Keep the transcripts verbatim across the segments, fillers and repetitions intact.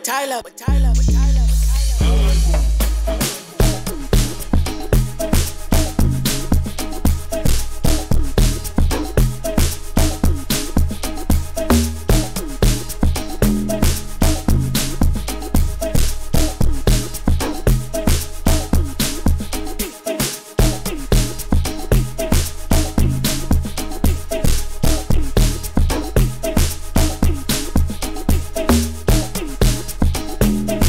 Tyler, with Tyler, with Tyler, with Tyler. We'll be right back.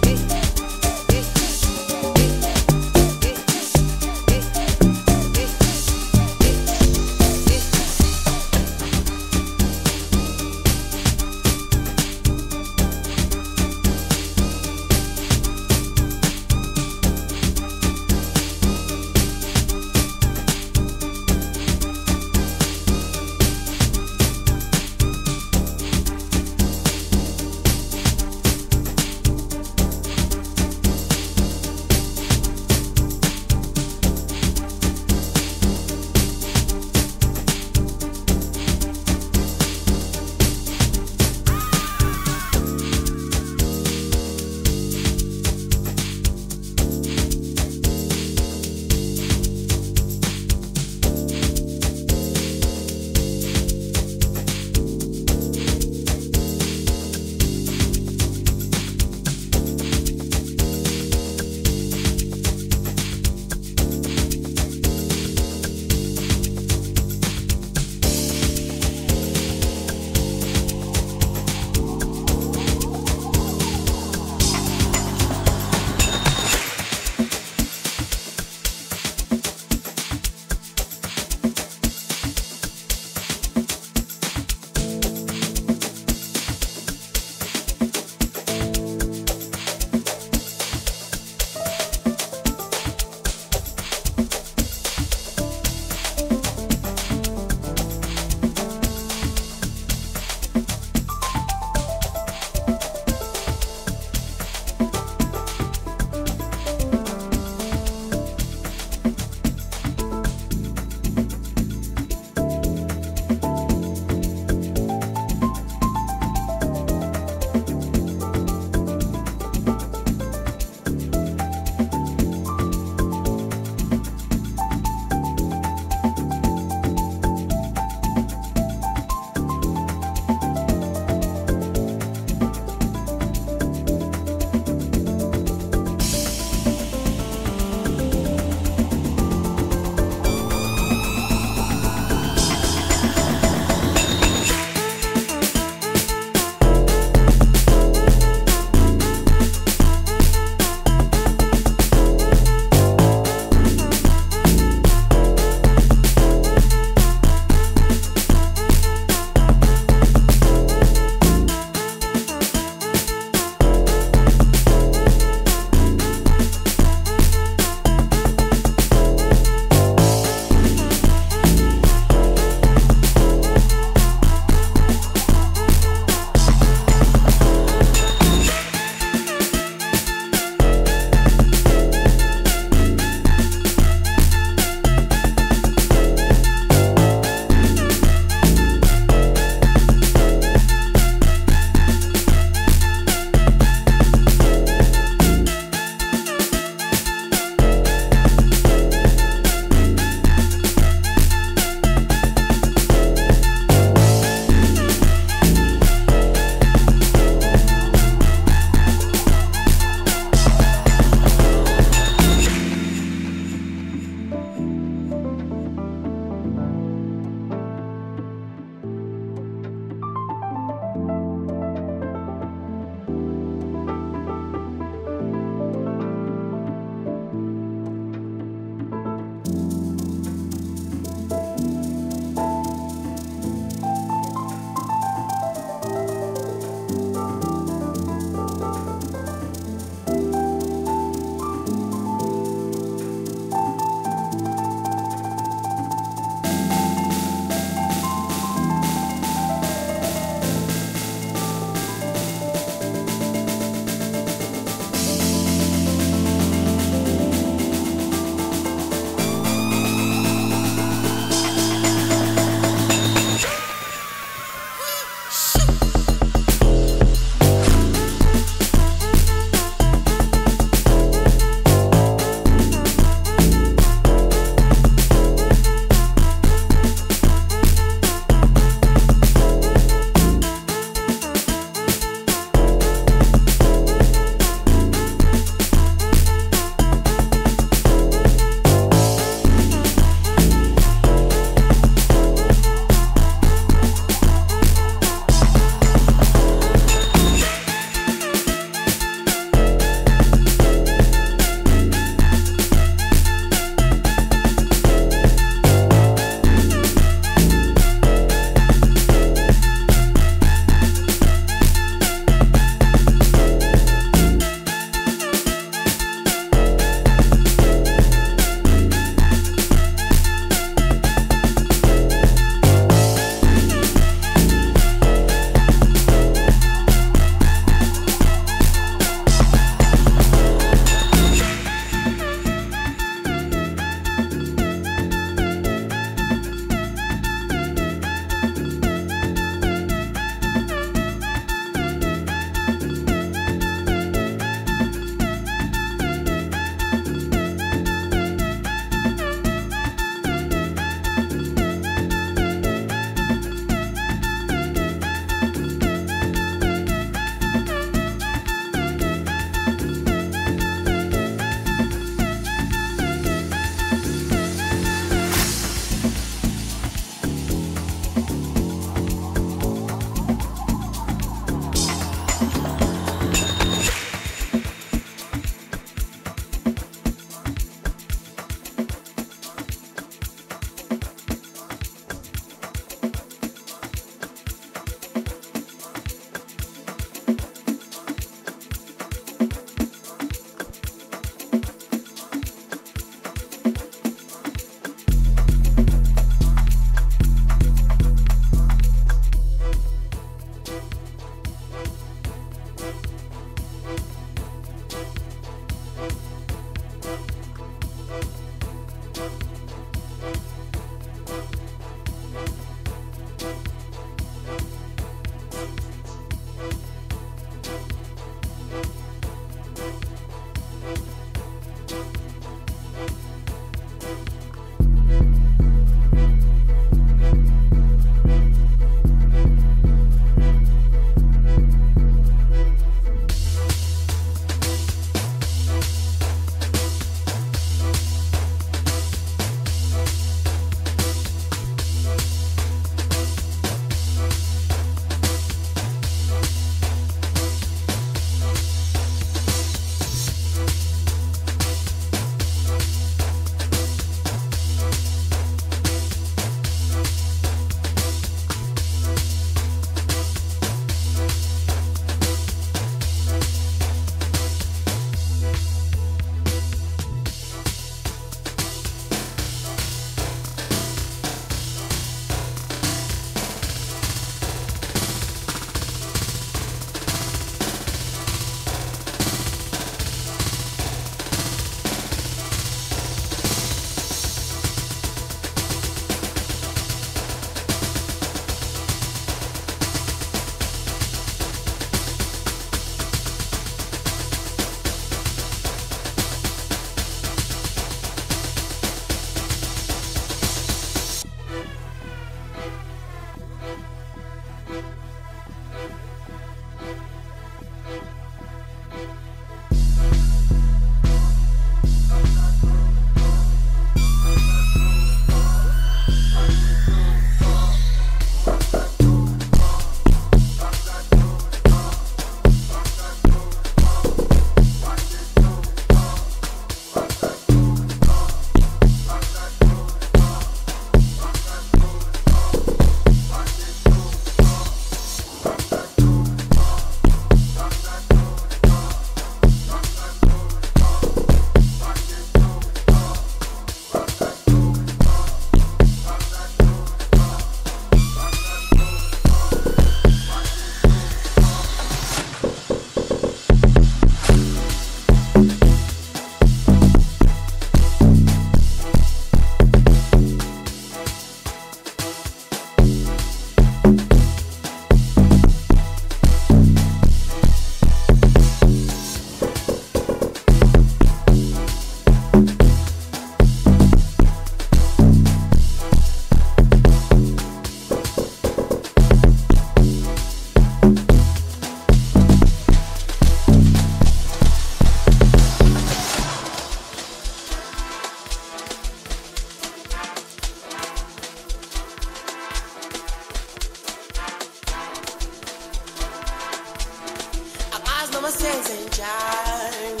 senze njani.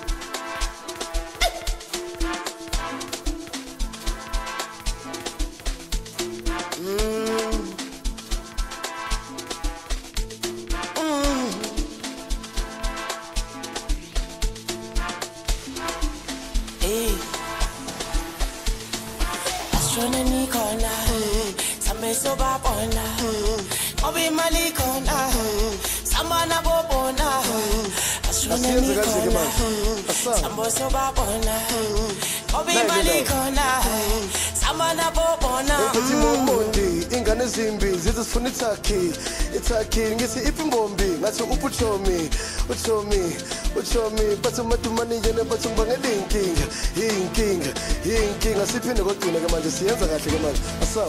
So babona, obi malikona, samana bobona, asuna nikona, sambo so babona, obi malikona, samana bobona. Eti momondi, ingane zimbi, zizifuna itaki, itaki ngisi ipimbombi, ngathi upuchomi, uchomi, uchomi, bathu madumani yena bathu bangelinkinga, yinkinga, yinkinga, siphinde kodwa ke manje siyenza kahle ke manje. Asaw.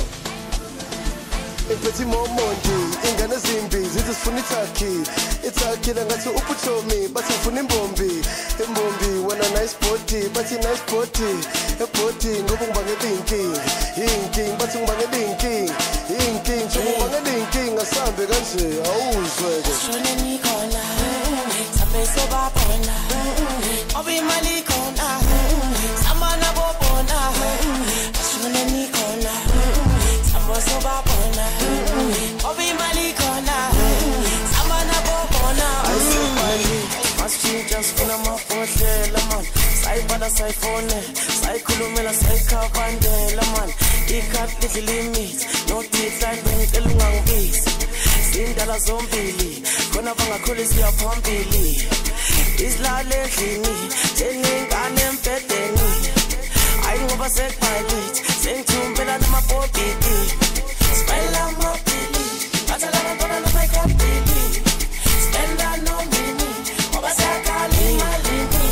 Ipeti momondi, ingane zimbi, zizifuna itaki, itaki ngathi upuchomi, bathu ufuna imbombi, imbombi, wena nice body, bathi nice body, a body ngoba ngibangelinkinga, yinkinga, bathu ngibangelinkinga, yinkinga, nje ngibangelinkinga, asambe kanje, awuzweke. Shone nikona, sabe so babona, obi malikona, samana bobona, shone nikona, sambo so babona, obi malikona, samana bobona. I say mali, must change just funa mafotlela man. Sayibala sayifone, sayikhulumela sayikhavandela man. Ikhathi little limit, no deadline ngicela ungangibisi. Indala zombili, khona bangakhulisa yaphambili. Isilale endlini, seningane empedeni. Hayi ngoba sekubhalile, sengithumbela namabhobhidi. Spela amabhili, bathala abantwana nabayikabhili. Spenda nomini, ngoba siyakhala imalini.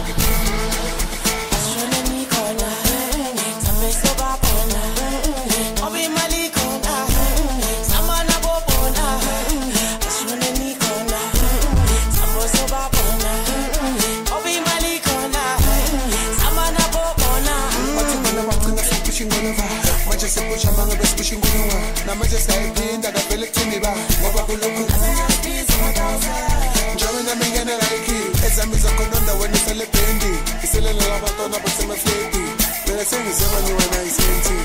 Ashone nikhona, sabe sobabona. Obi imali khona, samana bobona. Ashone nikhona, sambo sobabona. Obi imali khona, samana bobona. Bathi bona bagcina sepushing over. Manje sepusha manga besipushing over. Namanje sayiphinda kavele kuthini ba. Ngoba kulokhu njengoba nami ngene like ezami zakhona wena isele bendi. Isele labantwana basemafleti. Mina sengizema ni wena isenti.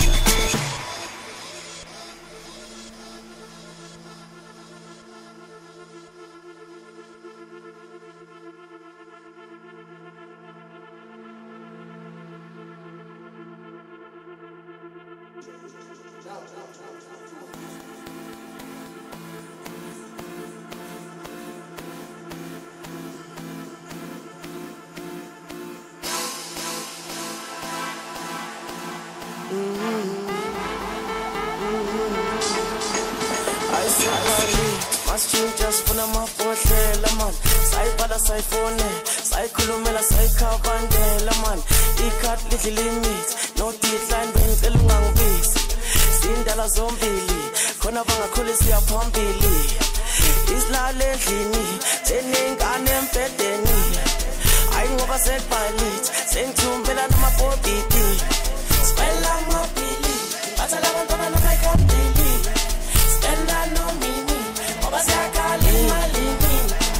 I say mali, must change just funa mafotlela man. Sayibala sayifone, sayikhulumela sayikhavandela man. Ikhathi little limit, no deadline ngicela ungangibisi. Indala zombili, khona bangakhulisa yaphambili. Isilale endlini, seningane empedeni. Hayi ngoba sekubhalile, sengithumbela namabhobhidi. Spela amabhili, bathala abantwana nabayikabhili. Spenda nomini, ngoba siyakhala imalini.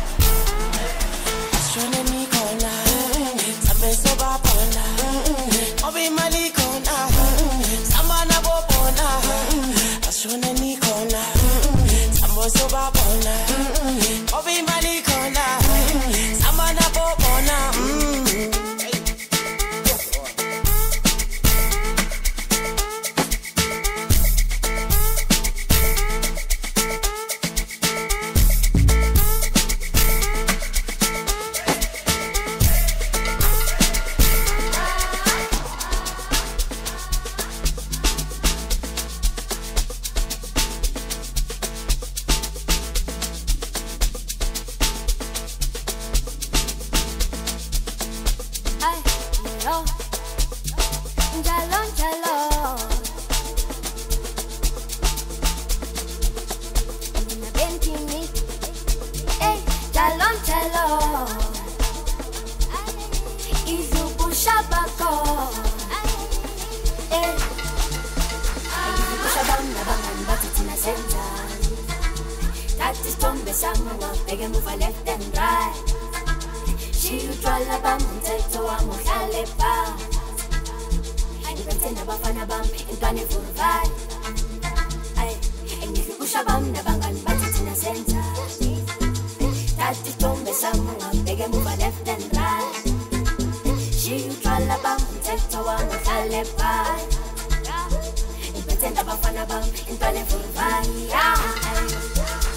Ashone nikhona, sabe sobabona. Obi imali khona, samana bobona. Ashone nikhona, sambo sobabona. Obi imali khona, samana bobona. Samanga, beg and move left and right. She usual bam, Teto Amohalepa. And you can send a bafana bam in twenty four five. And if you push a bam, the bangan, but it's in a center. That is Tombe Samanga, beg and move left and right. She usual bam, Teto Amohalepa. And you can send a bafana bam in twenty four five.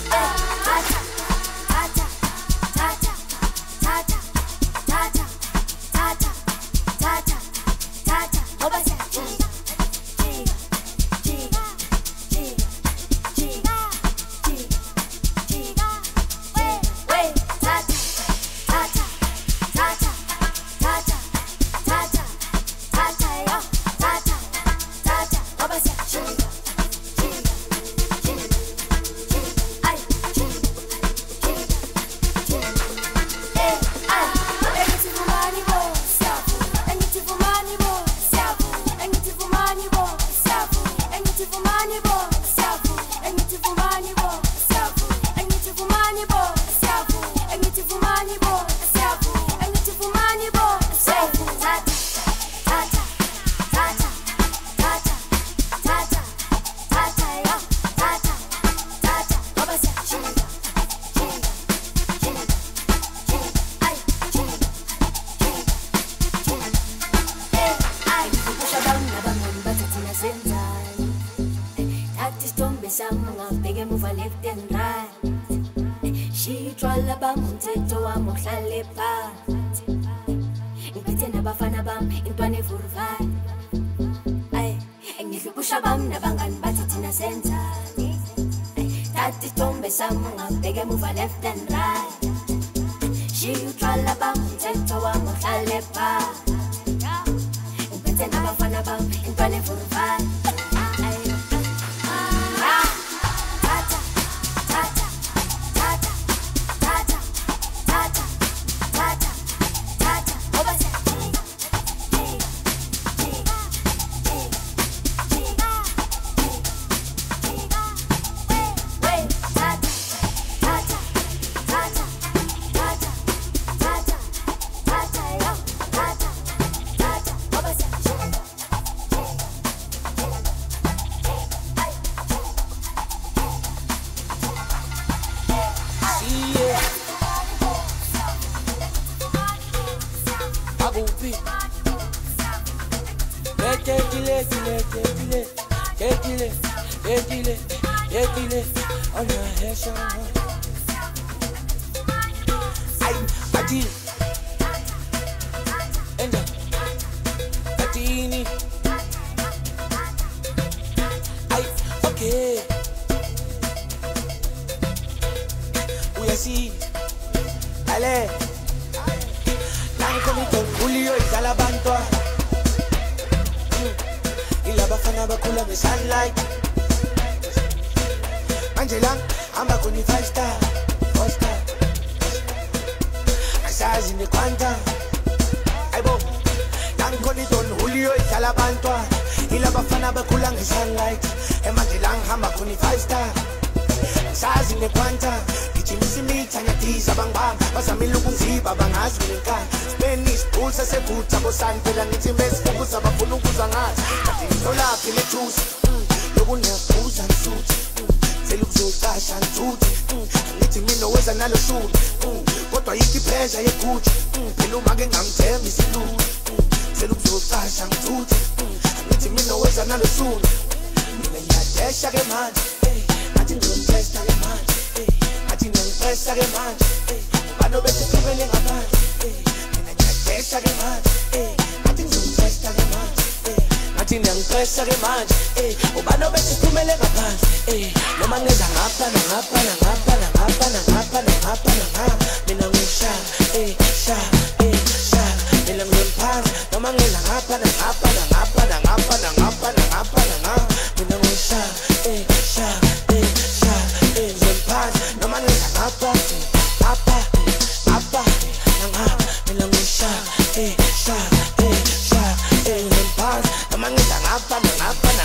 Left and right. She you try la bam, take to a mochalepa. And pretend I'm a fan of bam in twenty four five.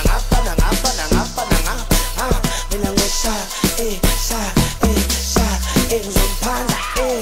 Shot, eh, shot, eh, shot. eh ngizomphanda eh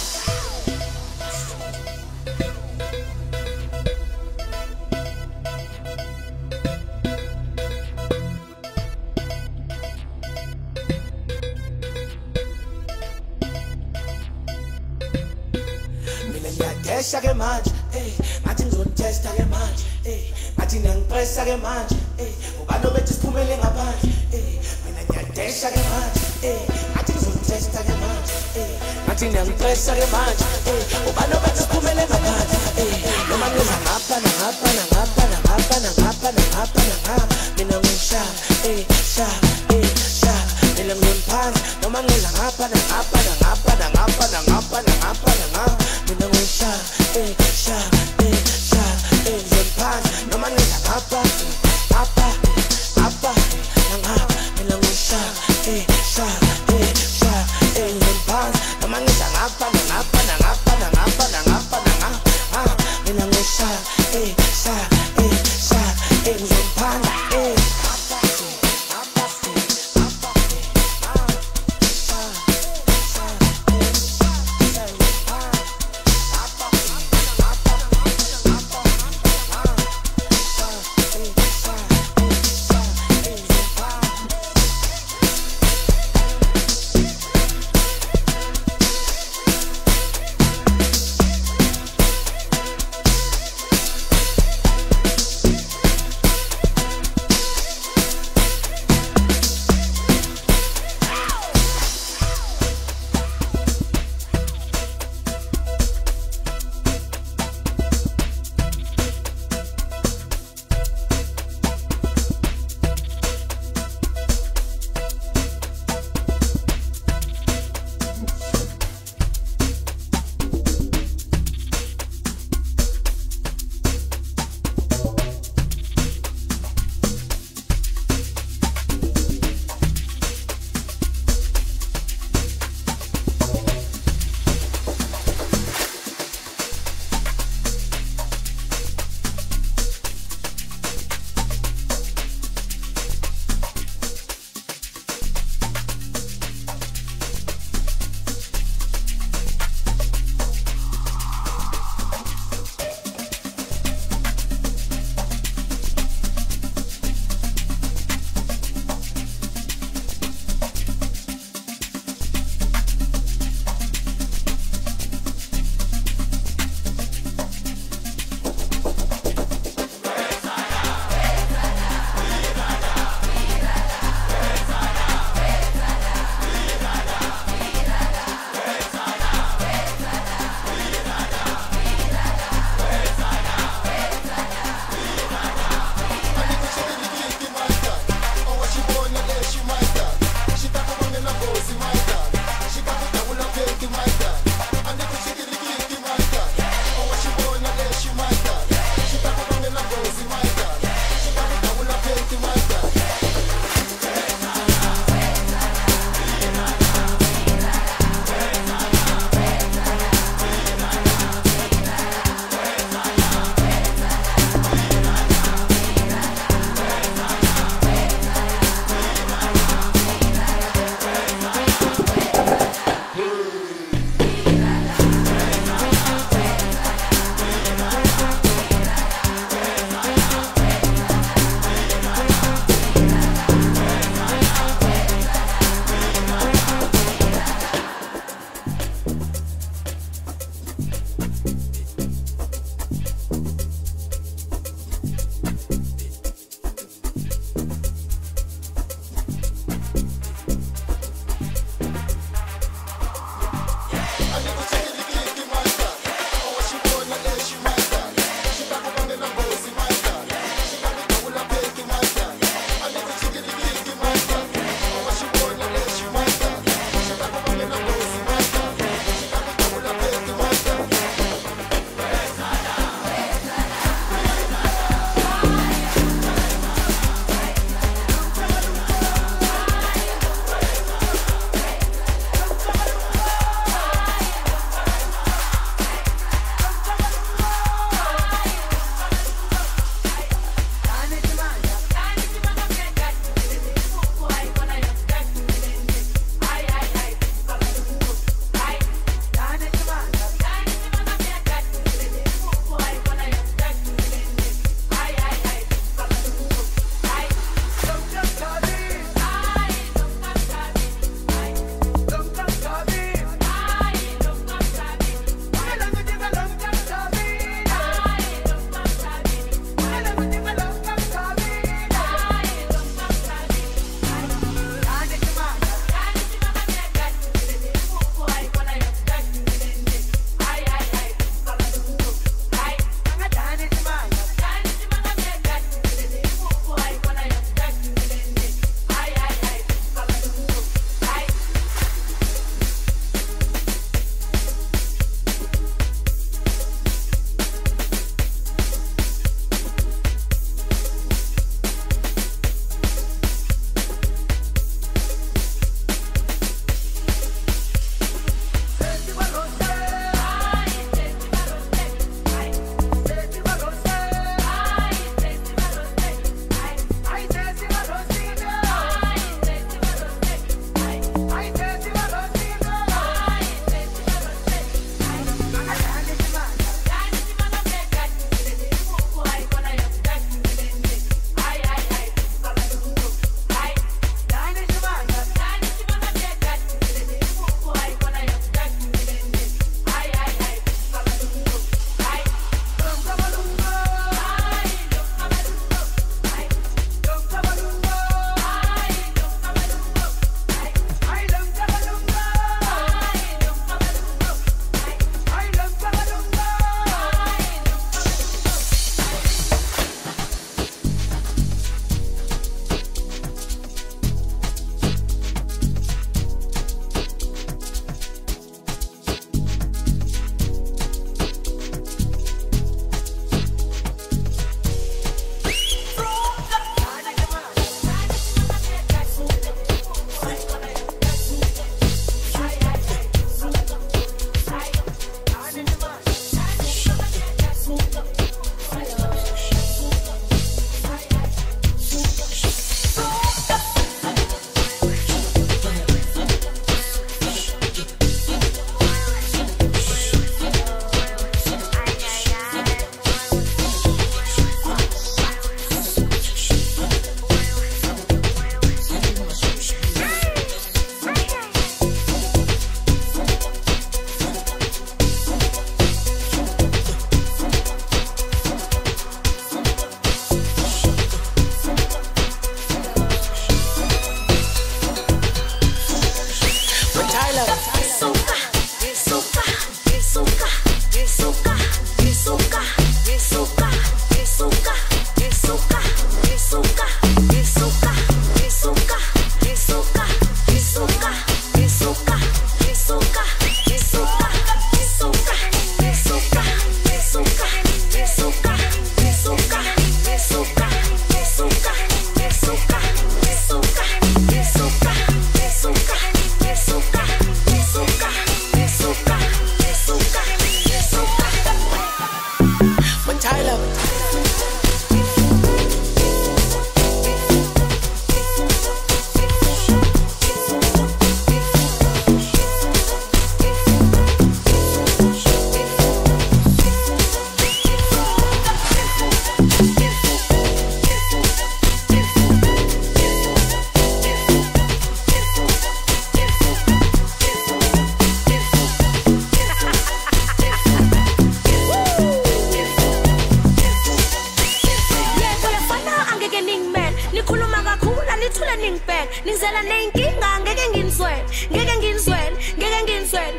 Testa que manje, eh, ngathi ngizotesta ke manje, eh, ngathi ngiyangipressa ke manje, eh, ubani obethi siphumele ngaphandle, eh, mina ngiyatesta ke manje, eh, ngathi ngizotesta ke manje, eh, ngathi ngiyangipressa ke manje, eh, ubani obethi siphumele ngaphandle, eh, noma ngiza ngapha nangapha nangapha nangapha nangapha nangapha nangapha, mina ngisha, eh, sha, eh, sha, mina ngiyemphansi, noma ngiza ngapha nangapha nangapha nangapha nangapha nangapha nangapha, mina ngisha. Eh, sha, eh, sha, eh, ngiyemphansi noma ngiza ngapha, ngapha, ngapha, nangapha, mina ngisha, eh, sha, eh, sha, eh, ngiyemphansi noma ngiza ngapha, ngapha, ngapha, ngapha, ngapha, ngapha, mina ngisha, eh, sha, eh, sha, eh, ngiyemphansi, eh.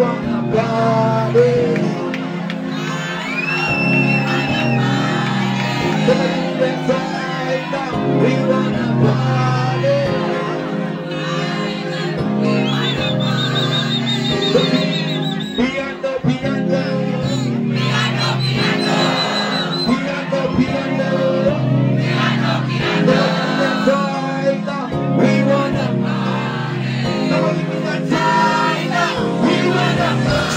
wanna party. We wanna party. Piano, piano, piano, piano, piano, piano, piano. We wanna party. Nobody can China. We wanna party.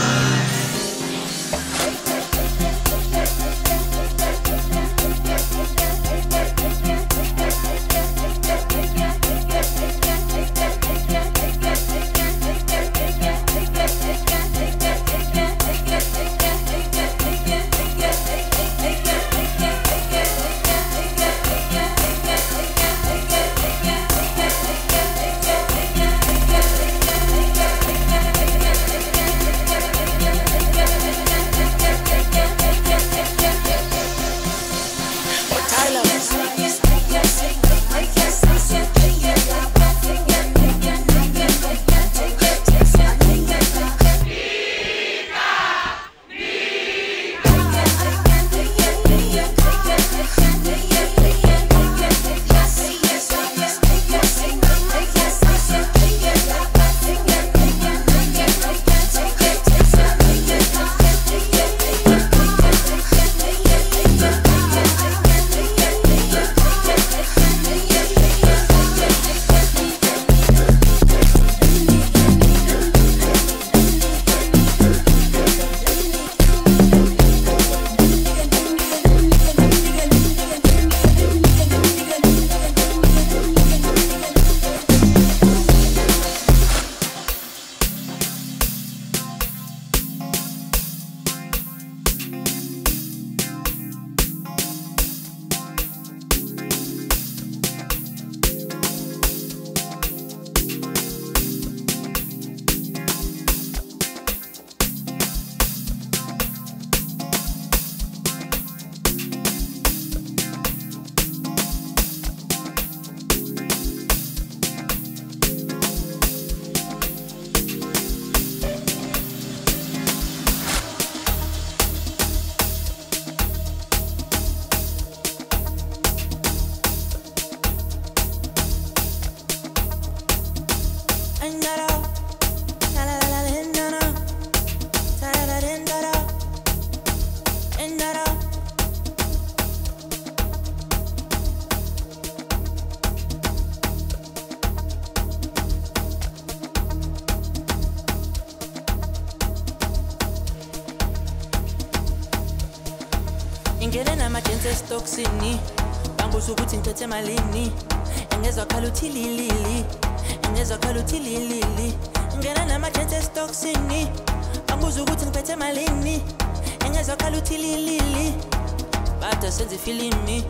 Ngena majense stocksini banguza ukuthi ngiphethe malini engezwa khala uthi lilili engezwa khala uthi lilili ngena namajense stocksini banguza ukuthi ngiphethe malini engezwa khala uthi lilili bada senze filimi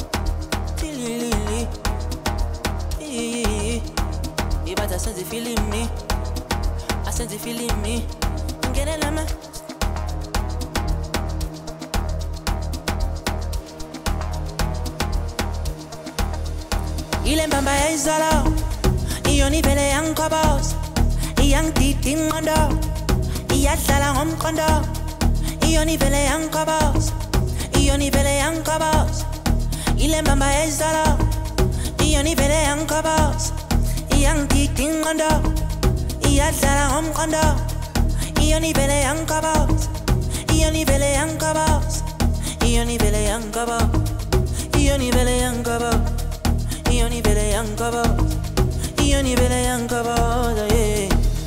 lilili ibada senze filimi asenze filimi ngena nama ile mbamba ya izolo iyoni vele yankobos iyangididi ngondo iyadlala ngomqondo iyoni vele yankobos iyoni vele yankobos ile mbamba ya izolo iyoni vele yankobos iyangididi ngondo iyadlala ngomqondo iyoni vele yankobos iyoni vele yankobos iyoni vele yankobos iyoni vele yankobos Ioni vele yankaba, Ioni vele yankaba, yeah.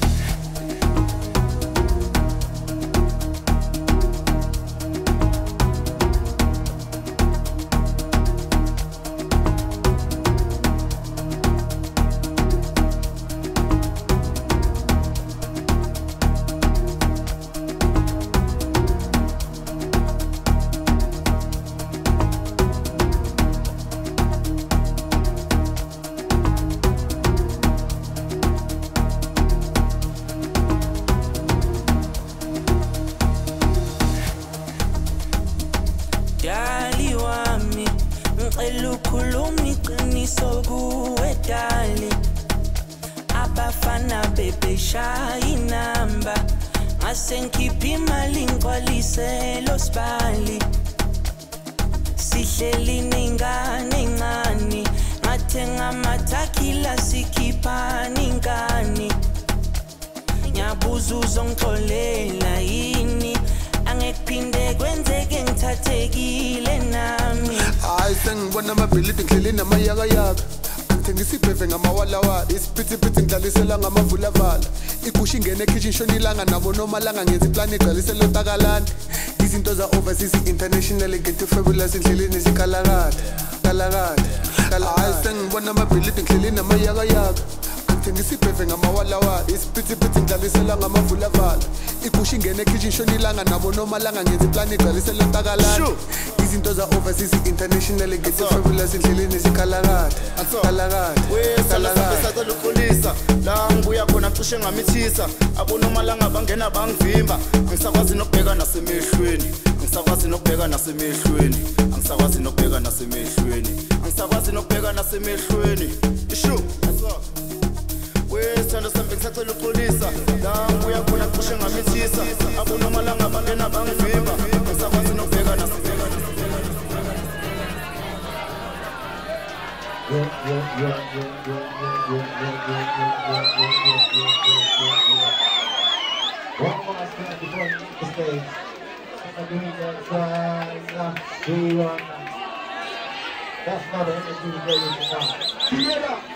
Elukhulumi qiniso kuwe dali abafana bebe shaya inamba ngasengikhipha imali ngigcwalise lo sibali sihleli ningane encane ngathenga amathakila sikhipha ningane ngiyabuza uzongixolela yini angekuphinde kwenzeke ngithathekile nami hayi sengibona amabhilidi ngihleli namayakayaka ngithengisa ibheve ngamawalawala isiphithiphithi ngidlalisela ngamavulavala igusha ingene ekitchen shonilanga nabo nomalanga ngenza iplani igcwalisela otakalani izinto za overseas international ngethu fabulous endleleni zikalakade kalakade hayi sengibona amabhilidi ngihleli namayakayaka ngithengisa ibheve ngamawalawala isiphithiphithi ngidlalisela ngamavulavala igusha ingene ekitchen shonilanga nabo nomalanga ngenza iplani igcwalisela otakalani izinto za overseas international ngethu fabulous endleleni zikalakade kalakade wesalasa lokulisa la ngibuya khona cishe ngamithisa abonomalanga bangena bangivimba ngisakwazi nokubheka nasemehlweni ngisakwazi nokubheka nasemehlweni angisakwazi nokubheka nasemehlweni angisakwazi nokubheka nasemehlweni ishu wesithando sambe ngisacela uxolisa la ngibuya khona cishe ngamithisa abonomalanga bangena bangivimba ngisakwazi nokubheka nasemehlweni Yeah, yeah, yeah, yeah, yeah, yeah, yeah, yeah, yeah, yeah, yeah. One more step before you leave the stage. I'm doing that three one. That's not the energy we're ready to now.